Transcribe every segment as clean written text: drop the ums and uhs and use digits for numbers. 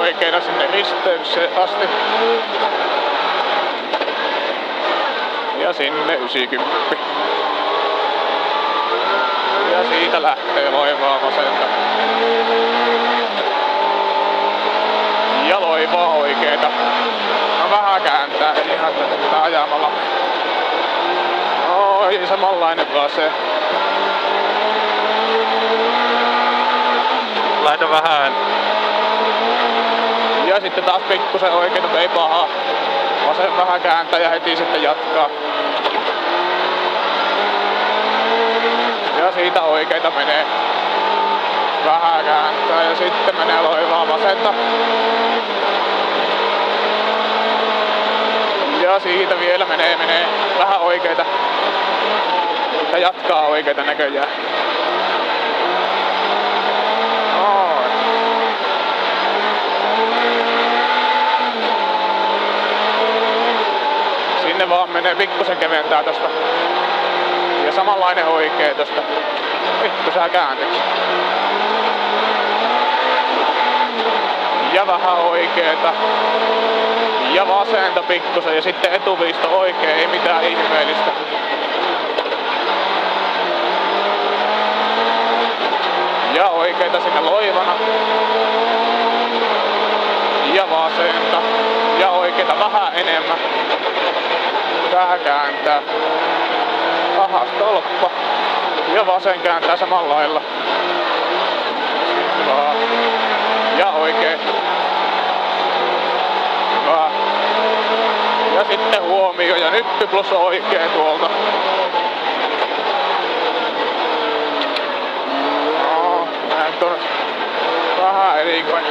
oikeena sinne risteykseen asti. Ja sinne 90. Ja siitä lähtee loivaa vasenta. Ja loivaa oikeeta. No vähän kääntää, ihan tätä ajamalla. Oi, samanlainen vase. Laita vähän. Ja sitten taas pikkusen oikeeta, ei paha. Vasen vähän kääntää ja heti sitten jatkaa. Ja siitä oikeita menee. Vähän kääntää ja sitten menee loivaa vasenta. Ja siitä vielä menee vähän oikeita. Ja jatkaa oikeita näköjään. Sinne vaan menee, pikkusen keventää tosta. Ja samanlainen oikee tosta. Pikkusen käänteeksi. Ja vähän oikeeta. Ja vasenta pikkusen ja sitten etuviisto oikein, ei mitään ihmeellistä. Ja oikeeta sinne loivana. Ja vasenta. Ja oikeeta vähän enemmän. Vähän kääntää. Ahas tolppa. Ja vasen kääntää samalla lailla. Ja oikein. Hyvä. Ja sitten huomio ja nyppy plus oikein tuolta. No, näin on vähän erikoinen.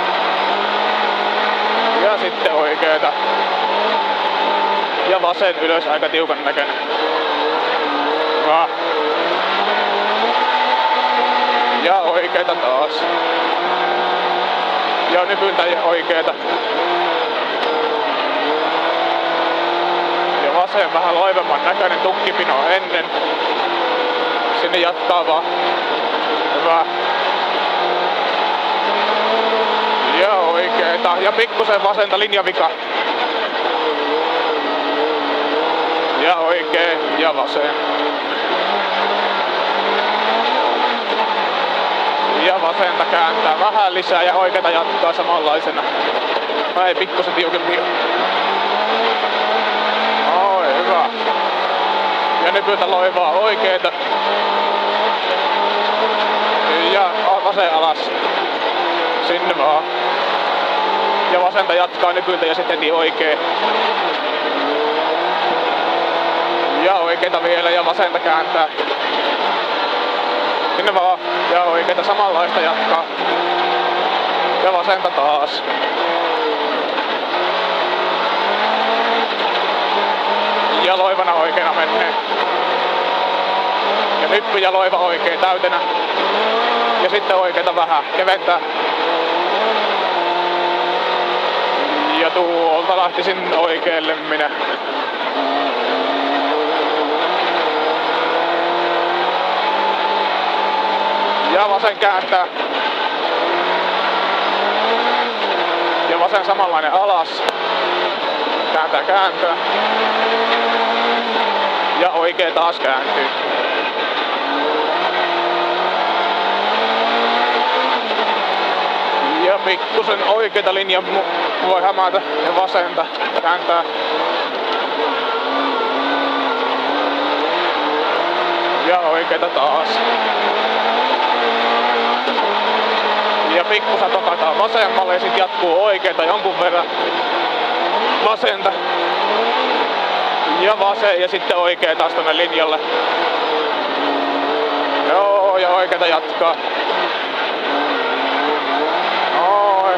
Ja sitten oikeeta. Ja vasen ylös, aika tiukan näköinen. Hyvä. Ja oikeeta taas. Ja nypyltä oikeeta. Ja vasen vähän loivemman näköinen, tukkipino ennen. Sinne jatkaa vaan. Hyvä. Ja oikeeta. Ja pikkusen vasenta linjavika. Ja oikein ja vasen. Ja vasenta kääntää vähän lisää ja oikeeta jatkaa samanlaisena. Ei pikkusen tiukempi. Oi, hyvä. Ja nypyltä loivaa oikeeta. Ja vasen alas. Sinne vaan. Ja vasenta jatkaa nypyltä ja sitten heti oikein. Ja oikeeta vielä ja vasenta kääntää. Sinne vaan. Ja oikeeta samanlaista jatkaa. Ja vasenta taas. Ja loivana oikeena menee. Ja nyppy ja loiva oikein täytenä. Ja sitten oikeeta vähän. Keventää. Ja tuolta lähtisin oikealle minä. Ja vasen kääntää. Ja vasen samanlainen alas. Kääntää. Ja oikea taas kääntyy. Ja pikkusen oikeita linjaa voi hämätä ja vasenta kääntää. Ja oikeita taas. Ja pikkusen tokataan vasemmalle ja sit jatkuu oikeeta jonkun verran. Vasenta. Ja vasen ja sitten oikea taas tonne linjalle. Joo, ja oikeeta jatkaa. Noin.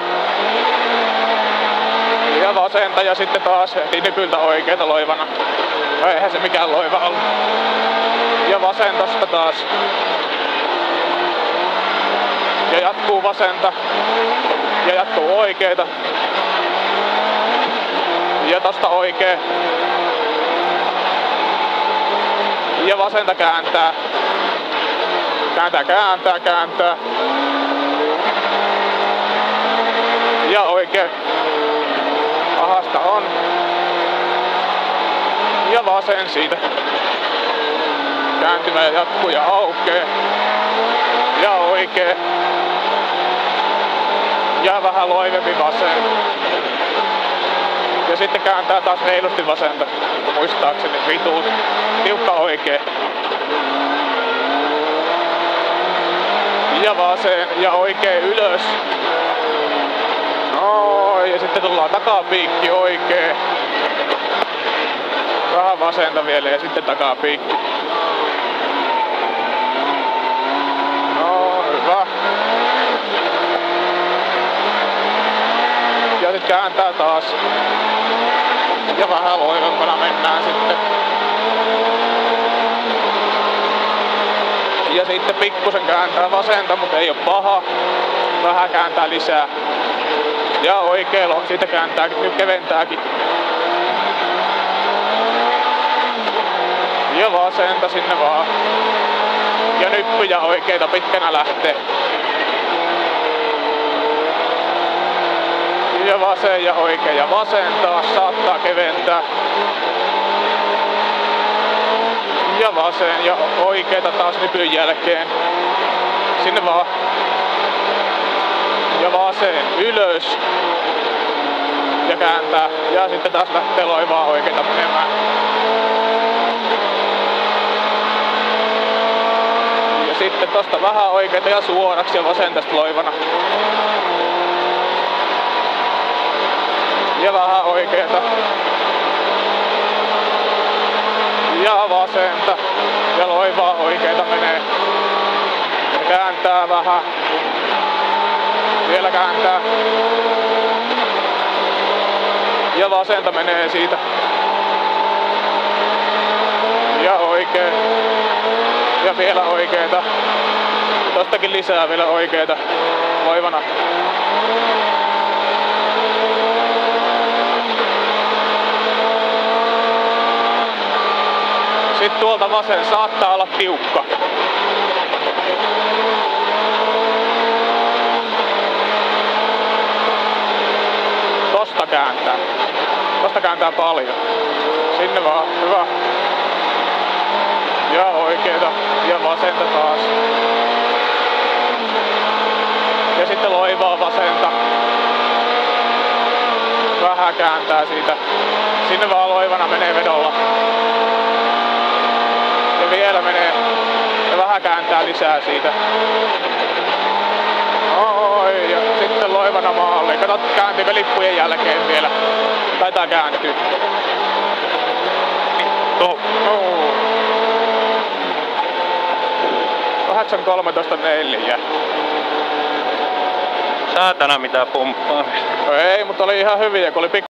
Ja vasenta ja sitten taas heti nypyltä oikeeta loivana. Eihän se mikään loiva ollut. Ja vasentasta taas. Ja jatkuu vasenta. Ja jatkuu oikeeta. Ja tosta oikee. Ja vasenta kääntää. Kääntää. Ja oikein. Ahasta on. Ja vasen siitä. Kääntymä jatkuu ja aukee. Ja oikee. Ja vähän loivempi vasen. Ja sitten kääntää taas reilusti vasenta. Muistaakseni vituut. Tiukka oikee. Ja vasen ja oikein ylös. Ja sitten tullaan takapiikki oikein. Vähän vasenta vielä ja sitten takapiikki. No hyvä. Ja sitten kääntää taas. Ja vähän loivempana mennään sitten. Ja sitten pikkusen kääntää vasenta, mutta ei oo paha. Vähän kääntää lisää. Ja oikein on, siitä kääntääkin, nyt keventääkin. Ja vasenta sinne vaan. Ja nyppyjä oikeita pitkänä lähtee. Ja vasen ja oikein ja vasen taas saattaa keventää. Ja vasen ja oikeita taas nypyn jälkeen. Sinne vaan. Ja vasen ylös. Ja kääntää. Ja sitten taas lähtee loivaa oikeita menemään. Ja sitten tosta vähän oikeita ja suoraksi ja vasen tästä loivana. Ja vähän oikeeta. Ja vasenta. Ja loivaa oikeeta menee. Ja kääntää vähän. Vielä kääntää. Ja vasenta menee siitä. Ja oikein. Ja vielä oikeeta. Tostakin lisää vielä oikeeta. Loivana. Sitten tuolta vasen saattaa olla tiukka. Tosta kääntää. Tosta kääntää paljon. Sinne vaan. Hyvä. Ja oikeeta. Ja vasenta taas. Ja sitten loivaa vasenta. Vähän kääntää siitä. Sinne vaan loivana menee vedolla. Ja vielä menee. Ja vähän kääntää lisää siitä. Ja sitten loivana maalle. Kato, kääntyykö lippujen jälkeen vielä. Taitaa kääntyä. No. 8.13.4. Saatana mitä pumppaa. No ei, mutta oli ihan hyviä, kun oli